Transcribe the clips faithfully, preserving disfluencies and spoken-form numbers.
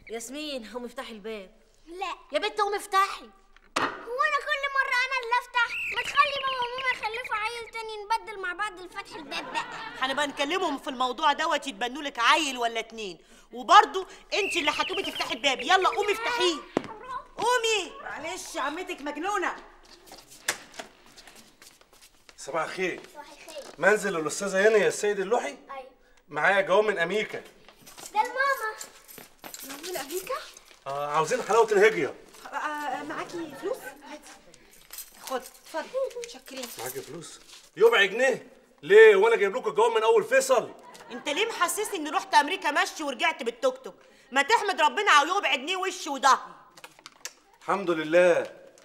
ياسمين قومي افتحي الباب. لا يا بنت قومي افتحي. هو انا كل مره انا اللي افتح؟ ما تخلي بابا وماما يخلفوا عيل تاني نبدل مع بعض الفتح الباب بقى. هنبقى نكلمهم في الموضوع دوت يتبنوا لك عيل ولا اتنين، وبرضه انت اللي هتقومي تفتحي الباب. يلا قومي افتحيه قومي. معلش عمتك مجنونه. صباح الخير. صباح الخير. منزل الاستاذه هنا يا السيد اللوحي؟ ايوه. معايا جواب من امريكا. ده الماما. من امريكا؟ آه عاوزين حلاوه الهجيه. آه معاكي فلوس؟ هاتي. خد اتفضل. متشكرين. معاكي فلوس؟ ربع جنيه؟ ليه وانا جايب لكم الجواب من اول فيصل؟ انت ليه محسسني اني رحت امريكا مشي ورجعت بالتوك توك؟ ما تحمد ربنا على ربع جنيه وش وظهر. الحمد لله.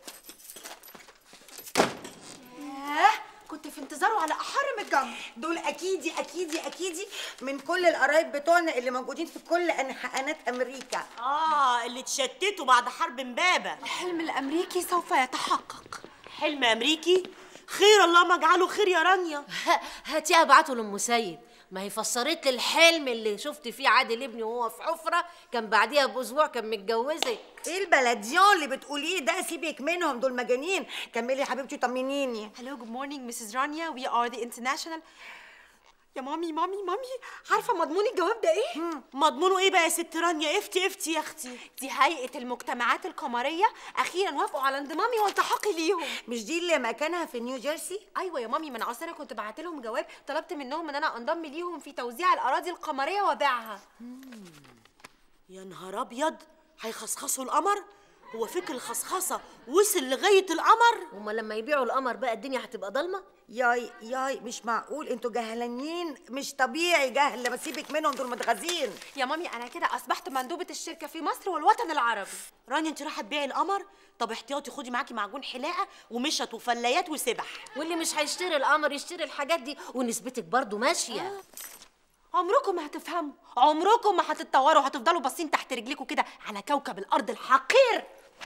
ياه كنت في انتظاره على احر من الجمر. دول اكيدي اكيدي اكيدي من كل القرايب بتوعنا اللي موجودين في كل انحاءات امريكا. اه اللي اتشتتوا بعد حرب امبابه. الحلم الامريكي سوف يتحقق. حلم امريكي؟ خير اللهم اجعله خير يا رانيا. هاتيها ابعته لام سيد، ما هي فسرت لي الحلم اللي شفت فيه عادل ابني وهو في حفره كان بعديها باسبوع كان متجوزك. ايه البلديون اللي بتقوليه ده؟ سيبك منهم دول مجانين. كملي يا حبيبتي طمنيني. Hello, good morning, Missus Rania. We are the international. يا مامي مامي مامي عارفة مضمون الجواب ده ايه؟ مضمونه ايه بقى يا ست رانيا؟ افتي افتي يا اختي. دي هيئة المجتمعات القمرية أخيرا وافقوا على انضمامي والتحاقي ليهم. مش دي اللي مكانها في نيو جيرسي؟ أيوة يا مامي، ما أنا أصل أنا كنت بعت لهم جواب طلبت منهم إن أنا أنضم ليهم في توزيع الأراضي القمرية وبيعها. يا نهار أبيض، هيخصخصوا القمر؟ هو فكر الخصخصة وصل لغاية القمر؟ هما لما يبيعوا القمر بقى الدنيا هتبقى ضلمة؟ ياي ياي مش معقول، انتوا جهلانين، مش طبيعي جهل. ما سيبك منهم دول متغازين. يا مامي أنا كده أصبحت مندوبة الشركة في مصر والوطن العربي. رانيا أنت رايحة تبيعي القمر؟ طب احتياطي خدي معاكي معجون حلاقة ومشط وفلايات وسبح. واللي مش هيشتري القمر يشتري الحاجات دي ونسبتك برضو ماشية. آه. عمركم ما هتفهموا، عمركم ما هتتطوروا، هتفضلوا باصين تحت رجليكوا كده على كوكب الأرض الحقير.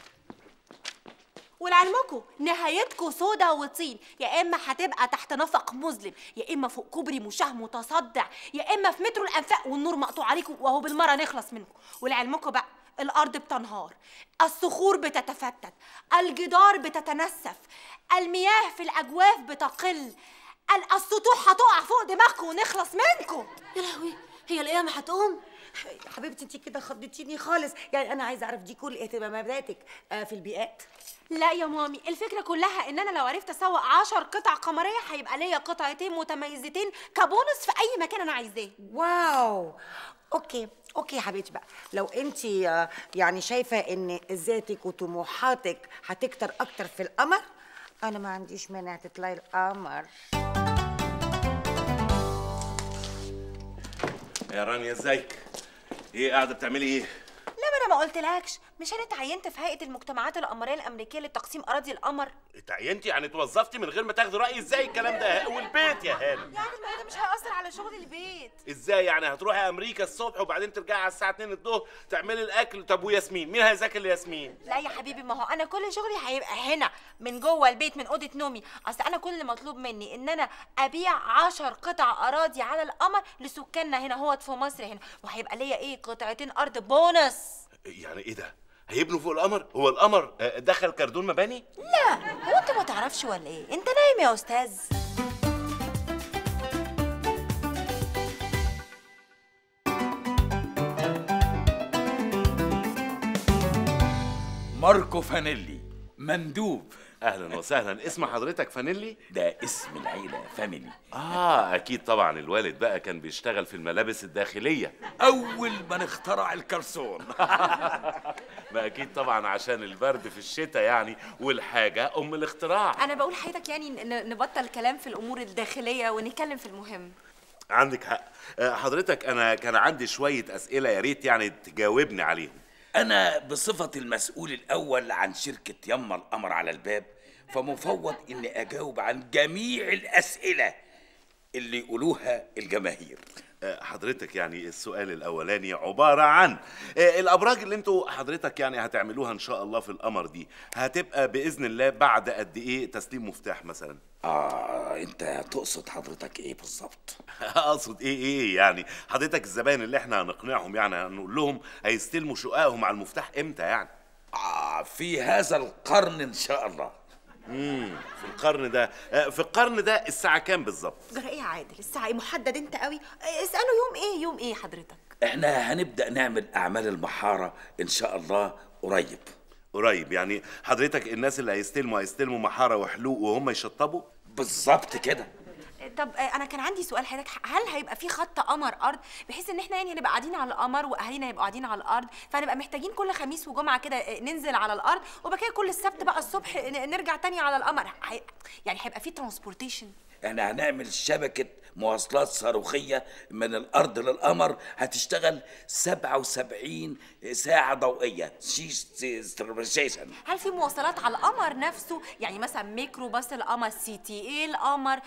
ولعلمكم نهايتكم سودا وطين، يا اما هتبقى تحت نفق مظلم، يا اما فوق كوبري مشاه متصدع، يا اما في مترو الانفاق والنور مقطوع عليكم وهو بالمره نخلص منكم. ولعلمكم بقى الارض بتنهار، الصخور بتتفتت، الجدار بتتنسف، المياه في الاجواف بتقل، السطوح هتقع فوق دماغكم ونخلص منكم. يا لهوي، هي القيامه هتقوم؟ حبيبتي انت كده خضتيني خالص. يعني انا عايزه اعرف دي كل اهتماماتك آه في البيئات؟ لا يا مامي، الفكره كلها ان انا لو عرفت اسوق عشر قطع قمريه هيبقى ليا قطعتين متميزتين كبونص في اي مكان انا عايزاه. واو اوكي اوكي يا حبيبتي بقى، لو انت يعني شايفه ان ذاتك وطموحاتك هتكتر اكتر في القمر، انا ما عنديش مانع تطلعي القمر. يا رانيا ازيك؟ ايه قاعده بتعملي ايه؟ لا ما انا ما قلتلكش، مش انا اتعينت في هيئه المجتمعات القمريه الامريكيه لتقسيم اراضي القمر؟ اتعينتي يعني اتوظفتي من غير ما تاخدي رايي؟ ازاي الكلام ده؟ والبيت يا هانم يعني ما ده مش هيأثر على شغل البيت. ازاي يعني؟ هتروحي امريكا الصبح وبعدين ترجعي على الساعه اتنين الظهر تعملي الاكل. طب وياسمين مين هيذاكر لياسمين؟ لا يا حبيبي، ما هو انا كل شغلي هيبقى هنا من جوه البيت من اوضه نومي. اصل انا كل اللي مطلوب مني ان انا ابيع عشر قطع اراضي على القمر لسكاننا هنا هوت في مصر هنا، وهيبقى ليا ايه قطعتين ارض بونص. يعني ايه ده؟ هيبنوا فوق القمر؟ هو القمر دخل كردون مباني؟ لا هو انت ما تعرفش ولا ايه؟ انت نايم يا استاذ. ماركو فانيلي مندوب. اهلا وسهلا. اسم حضرتك فانيلي؟ ده اسم العيله فاميلي. اه اكيد طبعا الوالد بقى كان بيشتغل في الملابس الداخليه اول ما نخترع الكرسون. ما اكيد طبعا عشان البرد في الشتاء يعني، والحاجه ام الاختراع. انا بقول حياتك يعني نبطل كلام في الامور الداخليه ونتكلم في المهم. عندك حق. حضرتك انا كان عندي شويه اسئله يا ريت يعني تجاوبني عليهم. أنا بصفة المسؤول الأول عن شركة يما القمر على الباب، فمفوض إني أجاوب عن جميع الأسئلة اللي يقولوها الجماهير. حضرتك يعني السؤال الاولاني عباره عن الابراج اللي انتوا حضرتك يعني هتعملوها ان شاء الله في القمر دي هتبقى باذن الله بعد قد ايه تسليم مفتاح مثلا؟ اه انت تقصد حضرتك ايه بالظبط؟ اقصد ايه ايه يعني حضرتك الزباين اللي احنا هنقنعهم يعني هنقول لهم هيستلموا شقائهم على المفتاح امتى يعني؟ آه في هذا القرن ان شاء الله. امم في القرن ده في القرن ده الساعه كام بالظبط؟ جرى ايه يا عادل؟ الساعه ايه؟ محدد انت قوي. اساله يوم ايه؟ يوم ايه حضرتك؟ احنا هنبدا نعمل اعمال المحاره ان شاء الله قريب. قريب يعني حضرتك الناس اللي هيستلموا هيستلموا محاره وحلوق وهم يشطبوا؟ بالظبط كده. طب انا كان عندي سؤال حضرتك، هل هيبقى في خط قمر ارض بحيث ان احنا يعني هنبقى قاعدين على القمر واهالينا يبقوا قاعدين على الارض، فهنبقى محتاجين كل خميس وجمعه كده ننزل على الارض وبعد كده كل السبت بقى الصبح نرجع تاني على القمر؟ يعني هيبقى في ترانسبورتيشن؟ احنا هنعمل شبكة مواصلات صاروخية من الأرض للقمر هتشتغل سبعة وسبعين ساعة ضوئية. هل في مواصلات على القمر نفسه؟ يعني مثلا ميكرو باص القمر، سي تي اي القمر،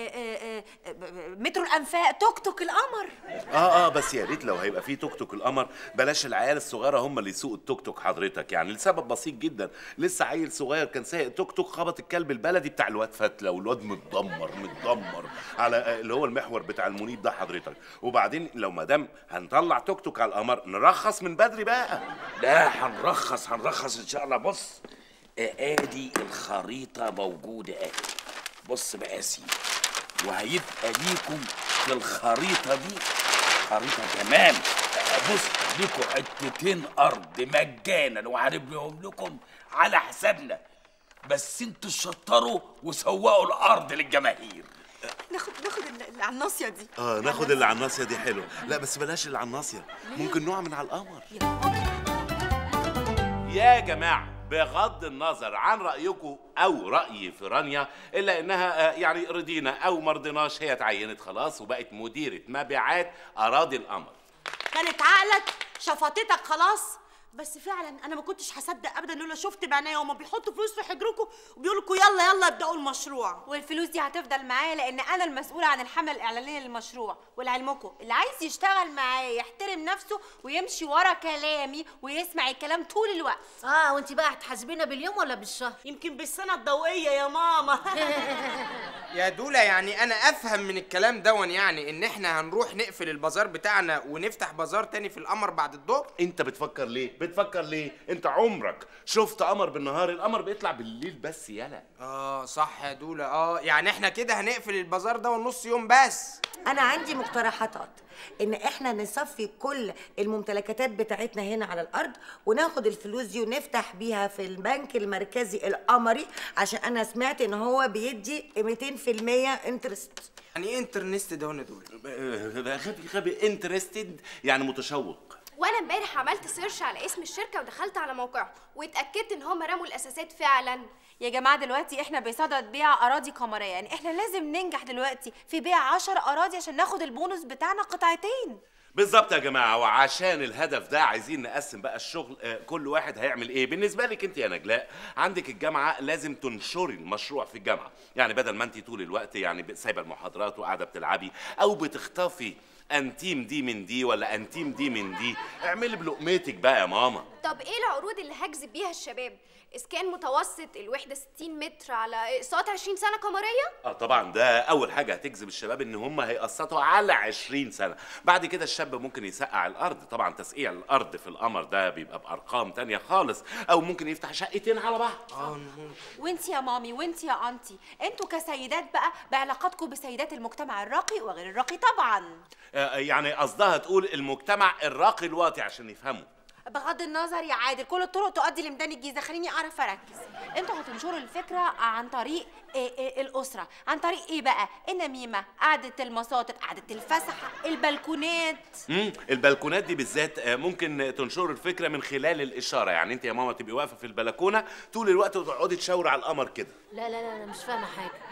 مترو الأنفاق، توك توك القمر؟ اه اه بس يا ريت لو هيبقى في توك توك القمر بلاش العيال الصغيرة هم اللي يسوقوا التوك توك حضرتك، يعني لسبب بسيط جدا. لسه عيل صغير كان سايق توك توك خبط الكلب البلدي بتاع الواد فتلة والواد متدمر متدمر على اللي هو المحور بتاع المنيب ده حضرتك. وبعدين لو ما دام هنطلع توك توك على القمر نرخص من بدري بقى. لا هنرخص هنرخص ان شاء الله. بص ادي الخريطه موجوده اهي، بص بقى يا سيدي، وهيبقى ليكم في الخريطه دي خريطه كمان. بص ليكم حتتين ارض مجانا وهنبنيهم لكم على حسابنا، بس انتوا شطروا وسوقوا الارض للجماهير. ناخد ناخد اللي على الناصيه دي. اه ناخد اللي على الناصيه دي حلو. لا بس بلاش اللي على الناصيه، ممكن نوع من على القمر. يا جماعه بغض النظر عن رايكم او رايي في رانيا، الا انها يعني رضينا او ما رضيناش هي اتعينت خلاص وبقت مديره مبيعات اراضي القمر. كانت عقلك شفطتك خلاص. بس فعلا انا ما كنتش هصدق ابدا لولا شفت بعناية هما بيحطوا فلوس في حجركم وبيقولوا لكم يلا يلا ابداوا المشروع. والفلوس دي هتفضل معايا لان انا المسؤوله عن الحمله الاعلانيه للمشروع. ولعلمكم اللي عايز يشتغل معايا يحترم نفسه ويمشي ورا كلامي ويسمع الكلام طول الوقت. اه وانت بقى هتحاسبينا باليوم ولا بالشهر؟ يمكن بالسنه الضوئيه يا ماما. يا دولا يعني انا افهم من الكلام دون يعني ان احنا هنروح نقفل البازار بتاعنا ونفتح بازار تاني في القمر بعد الظهر؟ انت بتفكر ليه؟ بتفكر ليه؟ انت عمرك شفت قمر بالنهار؟ القمر بيطلع بالليل بس يالا. اه صح يا دولا. اه يعني احنا كده هنقفل البازار ده ونص يوم بس. انا عندي مقترحات ان احنا نصفي كل الممتلكات بتاعتنا هنا على الارض وناخد الفلوس دي ونفتح بيها في البنك المركزي القمري، عشان انا سمعت ان هو بيدي مئتين في المية انترست. يعني ايه انترست ده وانا دول؟ غبي غبي انترستد يعني متشوق. وانا امبارح عملت سيرش على اسم الشركه ودخلت على موقعهم واتاكدت ان هم رموا الاساسات فعلا. يا جماعه دلوقتي احنا بصدد بيع اراضي قمريه، يعني احنا لازم ننجح دلوقتي في بيع عشر اراضي عشان ناخد البونص بتاعنا قطعتين. بالظبط يا جماعه، وعشان الهدف ده عايزين نقسم بقى الشغل. آه كل واحد هيعمل ايه. بالنسبه لك انت يا نجلاء عندك الجامعه لازم تنشري المشروع في الجامعه، يعني بدل ما انت طول الوقت يعني سايبه المحاضرات وقاعده بتلعبي او بتخطفي انتيم دي من دي ولا انتيم دي من دي، اعملي بلقمتك بقى يا ماما. طب ايه العروض اللي هجذب بيها الشباب؟ اسكان متوسط الوحده ستين متر على اقساط عشرين سنه قمريه؟ اه طبعا ده اول حاجه هتجذب الشباب ان هم هيقسطوا على عشرين سنه. بعد كده الشاب ممكن يسقع الارض، طبعا تسقيع الارض في القمر ده بيبقى بارقام تانية خالص، او ممكن يفتح شقتين على بعض. اه وانت يا مامي وانت يا انتي، انتوا كسيدات بقى بعلاقاتكم بسيدات المجتمع الراقي وغير الراقي طبعا. آه يعني قصدها تقول المجتمع الراقي الواطي عشان يفهموا. بغض النظر يا عادل كل الطرق تؤدي لميدان الجيزه، خليني اعرف اركز. انتوا هتنشروا الفكره عن طريق إيه إيه الاسره، عن طريق ايه بقى؟ النميمه، قعده المصاطب، قعده الفسحه، البلكونات. امم البلكونات دي بالذات ممكن تنشروا الفكره من خلال الاشاره، يعني انت يا ماما تبقي واقفه في البلكونه طول الوقت وتقعدي تشاوري على القمر كده. لا لا لا انا مش فاهمه حاجه.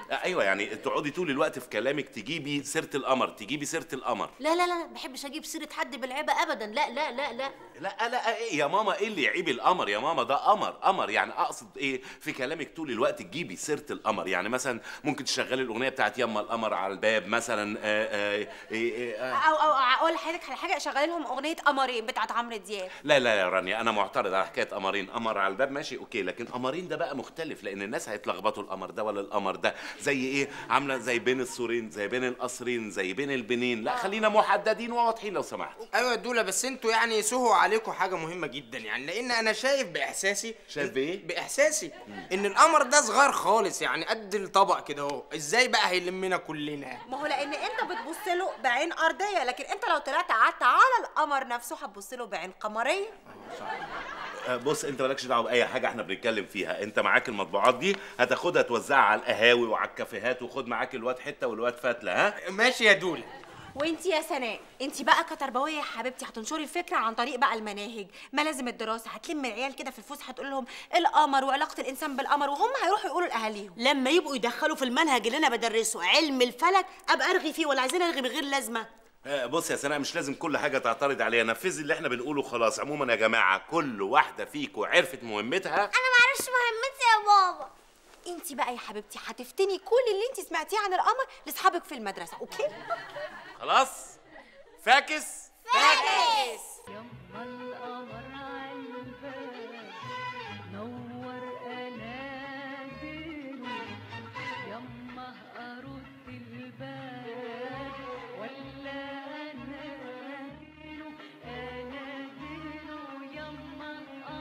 ايوه يعني تقعدي طول الوقت في كلامك تجيبي سيره القمر تجيبي سيره القمر. لا لا لا ما بحبش اجيب سيره حد بالعيبه ابدا. لا لا لا لا لا لا ايه يا ماما، ايه اللي يعيب القمر يا ماما؟ ده قمر قمر يعني. اقصد ايه في كلامك طول الوقت تجيبي سيره القمر. يعني مثلا ممكن تشغلي الاغنيه بتاعت يما القمر على الباب مثلا. آآ آآ آآ او او اقول لحضرتك على حاجه، شغالي لهم اغنيه قمرين بتاعت عمرو دياب. لا لا يا رانيا انا معترض على حكايه قمرين. قمر على الباب ماشي اوكي، لكن قمرين ده بقى مختلف، لان الناس هيتلخبطوا القمر ده ولا القمر ده. زي ايه؟ عامله زي بين السورين، زي بين القصرين، زي بين البنين. لا خلينا محددين وواضحين لو سمحت. ايوه يا دوله، بس انتوا يعني سهوا عليكم حاجه مهمه جدا يعني، لان انا شايف باحساسي. شايف بايه؟ باحساسي ان القمر ده صغير خالص يعني قد الطبق كده اهو. ازاي بقى هيلمنا كلنا؟ ما هو لان انت بتبص له بعين ارضيه، لكن انت لو طلعت قعدت على القمر نفسه هتبص له بعين قمريه. بص انت مالكش دعوه باي حاجه احنا بنتكلم فيها. انت معاك المطبوعات دي هتاخدها توزعها على القهاوي وعلى الكافيهات، وخد معاك الواد حته والواد فتله. ها ماشي يا دوله. وانت يا سناء، انت بقى كتربويه يا حبيبتي هتنشري الفكره عن طريق بقى المناهج، ملازم الدراسه. هتلم العيال كده في الفسحه تقول لهم القمر وعلاقه الانسان بالقمر، وهم هيروحوا يقولوا لاهاليهم. لما يبقوا يدخلوا في المنهج اللي انا بدرسه علم الفلك ابقى ارغي فيه، ولا عايزين ارغي بغير لازمه. بص يا سناء، مش لازم كل حاجه تعترض عليها. نفذي اللي احنا بنقوله خلاص. عموما يا جماعه كل واحده فيكم عرفت مهمتها. انا ما اعرفش مهمتي يا بابا. انت بقى يا حبيبتي هتفتني كل اللي انت سمعتيه عن القمر لاصحابك في المدرسه، اوكي؟ خلاص فاكس فاكس. يما القمر عالباب نور قناديله، يما ارد الباب ولا اناديله، اناديله يما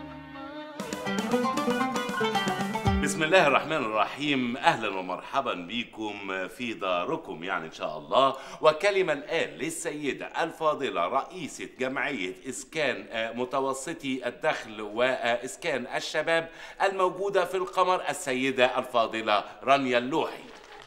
القمر. بسم الله الرحمن الرحيم. اهلا ومرحبا بكم في داركم يعني ان شاء الله. وكلمه الان للسيده الفاضله رئيسه جمعيه اسكان متوسطي الدخل واسكان الشباب الموجوده في القمر، السيده الفاضله رانيا اللوحي.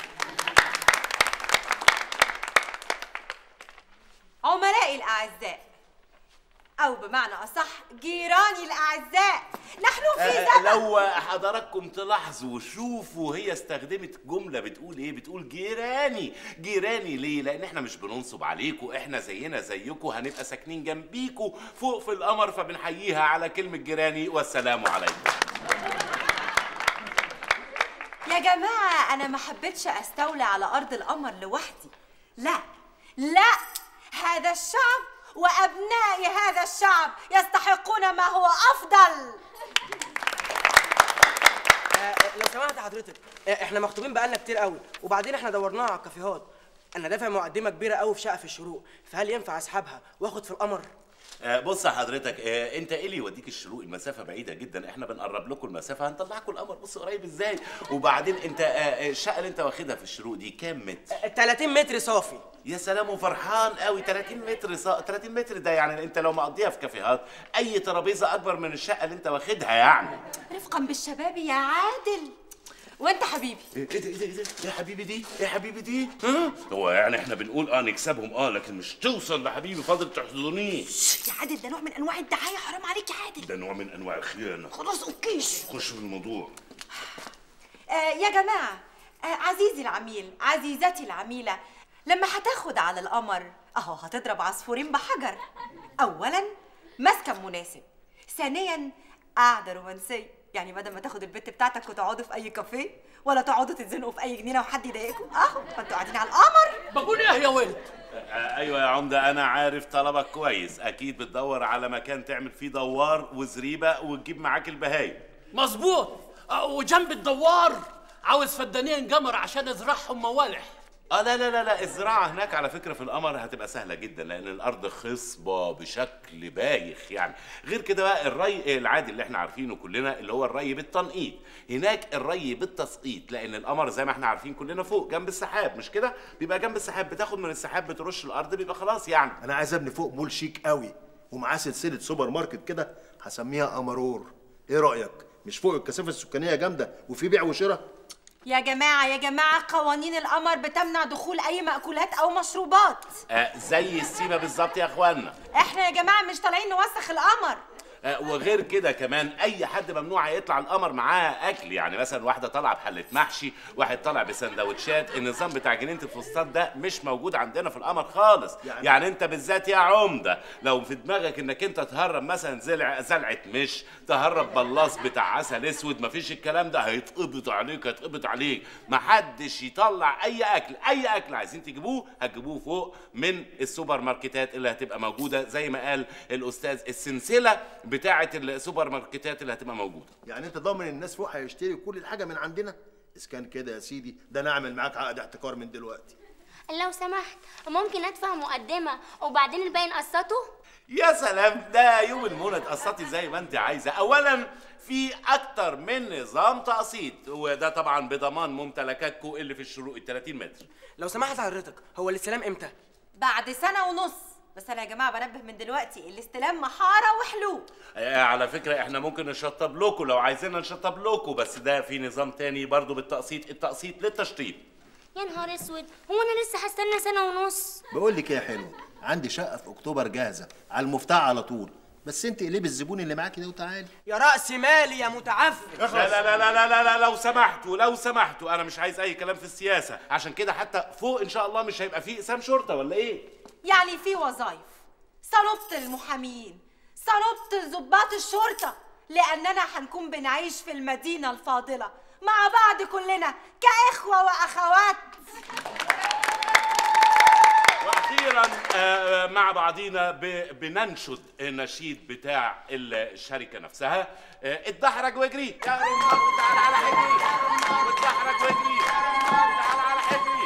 عملائي الاعزاء، أو بمعنى أصح جيراني الأعزاء، نحن في زمن. لو حضراتكم تلاحظوا شوفوا هي استخدمت جملة بتقول إيه؟ بتقول جيراني. جيراني ليه؟ لأن إحنا مش بننصب عليكم، إحنا زينا زيكم، هنبقى ساكنين جنبيكم فوق في القمر، فبنحييها على كلمة جيراني. والسلام عليكم. يا جماعة أنا ما حبيتش أستولي على أرض القمر لوحدي، لا لا، هذا الشعب وأبناء هذا الشعب يستحقون ما هو أفضل. آه لو سمحت حضرتك، آه احنا مخطوبين بقالنا كتير قوي، وبعدين احنا دورناها على الكافيهات. انا دافع مقدمه كبيره قوي في شقه في الشروق، فهل ينفع اسحبها واخد في القمر؟ آه بص يا حضرتك، آه انت ايه اللي يوديك الشروق؟ المسافه بعيده جدا، احنا بنقرب لكم المسافه، هنطلعكم القمر. بص قريب ازاي. وبعدين انت آه الشقه اللي انت واخدها في الشروق دي كام متر؟ آه ثلاثين متر صافي. يا سلام، وفرحان قوي. ثلاثين متر صا... ثلاثين متر ده يعني انت لو مقضيها في كافيهات اي ترابيزه اكبر من الشقه اللي انت واخدها يعني. رفقا بالشباب يا عادل. وانت حبيبي ايه ده ايه ده ايه ده يا حبيبي دي يا حبيبي دي ها؟ هو يعني احنا بنقول اه نكسبهم اه، لكن مش توصل لحبيبي فاضل تحضنيه. يا عادل ده نوع من انواع الدعايه، حرام عليك يا عادل. ده نوع من انواع الخيانه. خلاص اوكيش، خش في الموضوع. آه يا جماعه، آه عزيزي العميل، عزيزتي العميله، لما هتاخد على القمر اهو هتضرب عصفورين بحجر. اولا مسكن مناسب، ثانيا قعده رومانسيه، يعني بدل ما تاخد البت بتاعتك وتقعدوا في اي كافيه ولا تقعدوا تتزنقوا في اي جنينه وحد يضايقكم، اهو فانتوا قاعدين على القمر. بقول ايه يا ولد؟ آه ايوه يا عمده، انا عارف طلبك كويس. اكيد بتدور على مكان تعمل فيه دوار وزريبه وتجيب معاك البهايم. مظبوط. آه وجنب الدوار عاوز فدانين قمر عشان ازرعهم موالح. اه لا لا لا لا، الزراعه هناك على فكره في القمر هتبقى سهله جدا، لان الارض خصبه بشكل بايخ يعني. غير كده بقى الري العادي اللي احنا عارفينه كلنا اللي هو الري بالتنقيط، هناك الري بالتسقيط، لان القمر زي ما احنا عارفين كلنا فوق جنب السحاب، مش كده؟ بيبقى جنب السحاب، بتاخد من السحاب بترش الارض بيبقى خلاص يعني. انا عايز ابني فوق مول شيك قوي ومعاه سلسله سوبر ماركت كده، هسميها قمرور. ايه رايك؟ مش فوق الكثافه السكانيه جامده وفي بيع وشراء؟ يا جماعة يا جماعة قوانين القمر بتمنع دخول أي مأكولات أو مشروبات. آه زي السيما بالظبط يا اخوانا. احنا يا جماعة مش طالعين نوسخ القمر. آه، وغير كده كمان اي حد ممنوع يطلع القمر معاه اكل، يعني مثلا واحده طالعه بحله محشي، واحد طالع بسندوتشات. النظام بتاع جنينه الفسطاط ده مش موجود عندنا في القمر خالص. يعني, يعني انت بالذات يا عمده لو في دماغك انك انت تهرب مثلا زلع زلعه مش، تهرب بلاص بتاع عسل اسود، مفيش الكلام ده، هيتقبض عليك هيتقبض عليك. محدش يطلع اي اكل، اي اكل عايزين تجيبوه هتجيبوه فوق من السوبر ماركتات اللي هتبقى موجوده زي ما قال الاستاذ، السلسله بتاعه السوبر ماركتات اللي هتبقى موجوده. يعني انت ضامن الناس فوق هيشتري كل الحاجه من عندنا؟ اذا كان كده يا سيدي ده انا اعمل معاك عقد احتكار من دلوقتي. لو سمحت ممكن ادفع مقدمه وبعدين الباقي نقسطه؟ يا سلام، ده يوم المنى تقسطي زي ما انت عايزه. اولا في اكتر من نظام تقسيط، وده طبعا بضمان ممتلكاتكم اللي في الشروق ال ثلاثين متر. لو سمحت حضرتك، هو الاستلام امتى؟ بعد سنه ونص. بس انا يا جماعه بنبه من دلوقتي، الاستلام محاره وحلو. آه على فكره احنا ممكن نشطب لكم لو عايزين نشطب لكم، بس ده في نظام تاني برضو بالتقسيط، التقسيط للتشطيب. يا نهار اسود، هو انا لسه هستنى سنه ونص؟ بقول لك ايه يا حلو، عندي شقه في اكتوبر جاهزه على المفتاح على طول، بس انت قلبي الزبون اللي معاكي ده وتعالي. يا راس مالي يا متعفن. لا لا لا لا لا لا لا لو سمحتوا لو سمحتوا انا مش عايز اي كلام في السياسه، عشان كده حتى فوق ان شاء الله مش هيبقى فيه اقسام شرطه ولا ايه؟ يعني في وظايف، صلبت المحامين، صلبت ضباط الشرطه، لاننا هنكون بنعيش في المدينه الفاضله مع بعض كلنا كاخوه واخوات. واخيرا آه مع بعضينا بننشد النشيد بتاع الشركه نفسها، آه اتدحرج واجري يا رمار وتعالى على حجري، واتدحرج واجري وتعالى على حجري.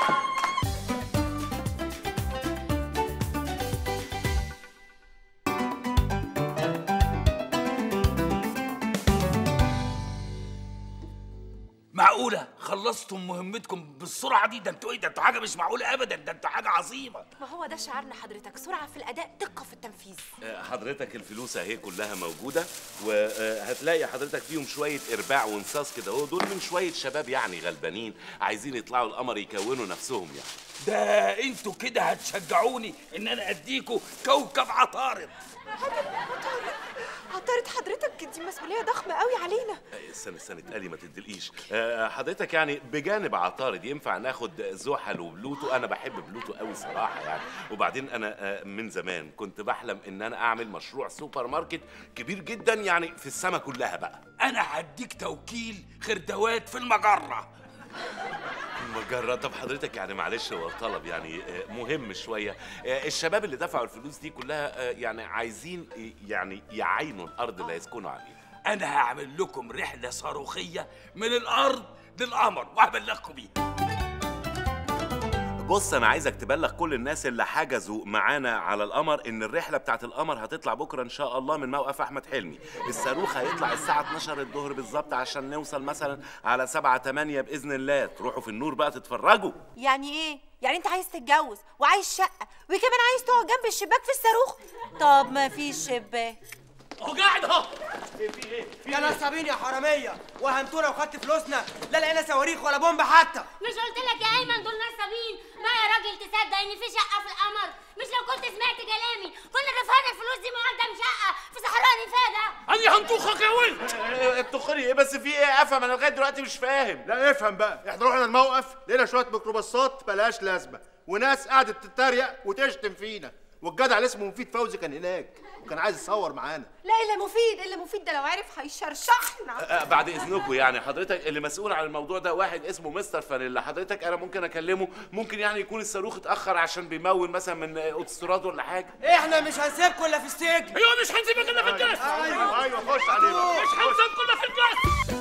معقولة خلصتم مهمتكم بالسرعة دي؟ ده انتوا ايه ده؟ انتوا حاجة مش معقولة أبدا، ده انتوا حاجة عظيمة. ما هو ده شعارنا حضرتك، سرعة في الأداء، دقة في التنفيذ. حضرتك الفلوس اهي كلها موجودة، وهتلاقي حضرتك فيهم شوية إرباع وانصاص كده اهو، دول من شوية شباب يعني غلبانين عايزين يطلعوا القمر يكونوا نفسهم يعني. ده انتوا كده هتشجعوني إن أنا أديكوا كوكب عطارد. عطارد عطارد حضرتك دي مسؤولية ضخمة قوي علينا. استنى استنى اتقالي ما تدلقيش. حضرتك يعني بجانب عطارد ينفع ناخد زحل وبلوتو؟ انا بحب بلوتو قوي صراحه يعني، وبعدين انا من زمان كنت بحلم ان انا اعمل مشروع سوبر ماركت كبير جدا يعني في السما كلها بقى. انا هديك توكيل خردوات في المجره. مجرة؟ طب حضرتك يعني معلش هو طلب يعني مهم شوية، الشباب اللي دفعوا الفلوس دي كلها يعني عايزين يعني يعينوا الأرض اللي هيسكنوا عليها. أنا هعمل لكم رحلة صاروخية من الأرض للقمر وهبلغكم بيها. بص انا عايزك تبلغ كل الناس اللي حجزوا معانا على القمر ان الرحله بتاعت القمر هتطلع بكره ان شاء الله من موقف احمد حلمي. الصاروخ هيطلع الساعه اتناشر الظهر بالظبط عشان نوصل مثلا على سبعة تمانية باذن الله. تروحوا في النور بقى تتفرجوا. يعني ايه؟ يعني انت عايز تتجوز وعايز شقه وكمان عايز تقعد جنب الشباك في الصاروخ؟ طب ما فيش شباك اهو قاعد اهو. في ايه؟ يا نصابين يا حراميه، وهمتونا وخدت فلوسنا، لا لقينا صواريخ ولا بومب حتى. مش قلت لك يا ايمن دول نصابين؟ ما يا راجل تصدق ان في شقه في القمر؟ مش لو كنت سمعت كلامي كنا دفعنا الفلوس دي مقدم شقه في صحراء نفاده. اني هنطوخك يا ولد. بتخري ايه بس؟ في ايه؟ افهم انا لغايه دلوقتي مش فاهم. لا افهم بقى، احنا رحنا الموقف لقينا شويه ميكروباصات ملهاش لازمه، وناس قعدت تتريق وتشتم فينا، والجدع اللي اسمه مفيد فوزي كان هناك وكان عايز يصور معانا. لا الا مفيد، الا مفيد ده لو عرف هيشرشحنا. أه بعد اذنكم يعني حضرتك اللي مسؤول عن الموضوع ده واحد اسمه مستر فانيلا، حضرتك انا ممكن اكلمه؟ ممكن يعني يكون الصاروخ اتاخر عشان بيمون مثلا من اوتوستراد ولا حاجه. احنا مش هنسيبكم الا في السجن. ايوه مش هنسيبك الا في الجاز. ايوه ايوه خش علينا. مش هنسيبكم الا في الجاز.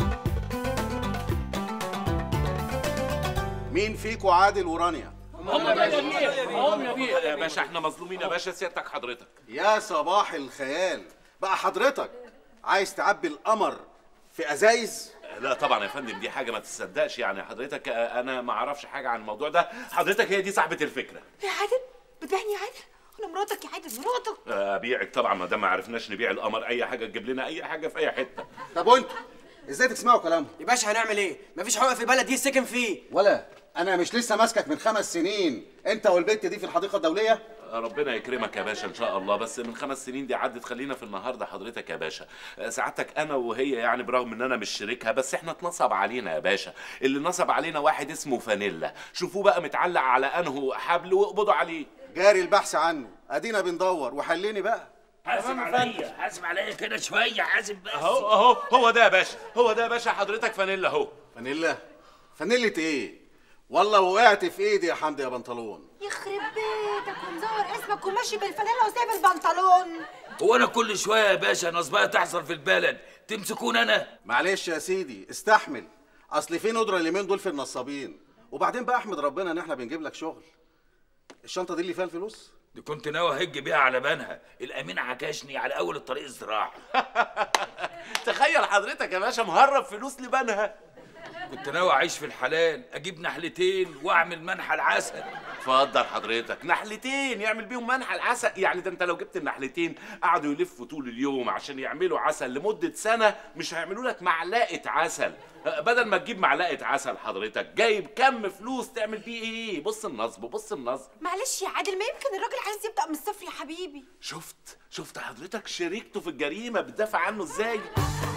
مين فيكم عادل ورانيا؟ هم هم يا بيه. يا باشا احنا مظلومين يا باشا، سيادتك حضرتك. يا صباح الخيال، بقى حضرتك عايز تعبي القمر في ازايز؟ لا طبعا يا فندم دي حاجه ما تصدقش يعني حضرتك، انا ما اعرفش حاجه عن الموضوع ده، حضرتك هي دي صاحبه الفكره. يا عادل بتبيعني يا عادل؟ انا مراتك يا عادل، مراتك. ابيعك طبعا ما دام ما عرفناش نبيع القمر، اي حاجه تجيب لنا اي حاجه في اي حته. طب وانتوا ازاي تسمعوا كلامهم؟ يا باشا هنعمل ايه؟ مفيش حقوق في البلد دي سكن فيه. ولا انا مش لسه ماسكك من خمس سنين انت والبت دي في الحديقه الدوليه؟ ربنا يكرمك يا باشا ان شاء الله، بس من خمس سنين دي عدت، خلينا في النهارده حضرتك يا باشا. سعادتك انا وهي يعني برغم ان انا مش شريكها بس احنا اتنصب علينا يا باشا. اللي نصب علينا واحد اسمه فانيلا، شوفوه بقى متعلق على انه حبل واقبضوا عليه. جاري البحث عنه، ادينا بندور وحليني بقى. حاسب عليا حاسب عليا كده شويه، حاسب بس. اهو اهو هو ده يا باشا، هو ده يا باشا حضرتك فانيلا اهو. فانيلا؟ فانيلة ايه؟ والله وقعت في ايدي يا حمدي يا بنطلون. يخرب بيتك ومزور اسمك وماشي بالفانيلا وسايب البنطلون. هو انا كل شويه يا باشا نصبايه تحصل في البلد تمسكون انا؟ معلش يا سيدي استحمل، اصل في ندره اليومين دول في النصابين، وبعدين بقى احمد ربنا ان احنا بنجيب لك شغل. الشنطه دي اللي فيها الفلوس؟ دي كنت ناوي اهج بيها على بنها، الامين عكشني على اول الطريق الزراعي. تخيل حضرتك يا باشا مهرب فلوس لبنها. كنت ناوي اعيش في الحلال، اجيب نحلتين واعمل منحى العسل. اتفضل حضرتك، نحلتين يعمل بيهم منحى العسل؟ يعني ده انت لو جبت النحلتين قعدوا يلفوا طول اليوم عشان يعملوا عسل لمده سنه مش هيعملوا لك معلقه عسل. بدل ما تجيب معلقه عسل حضرتك جايب كم فلوس تعمل بيه ايه؟ بص النصب بص النصب. معلش يا عادل، ما يمكن الراجل عايز يبدا من الصفر يا حبيبي. شفت شفت حضرتك شريكته في الجريمه بتدافع عنه ازاي؟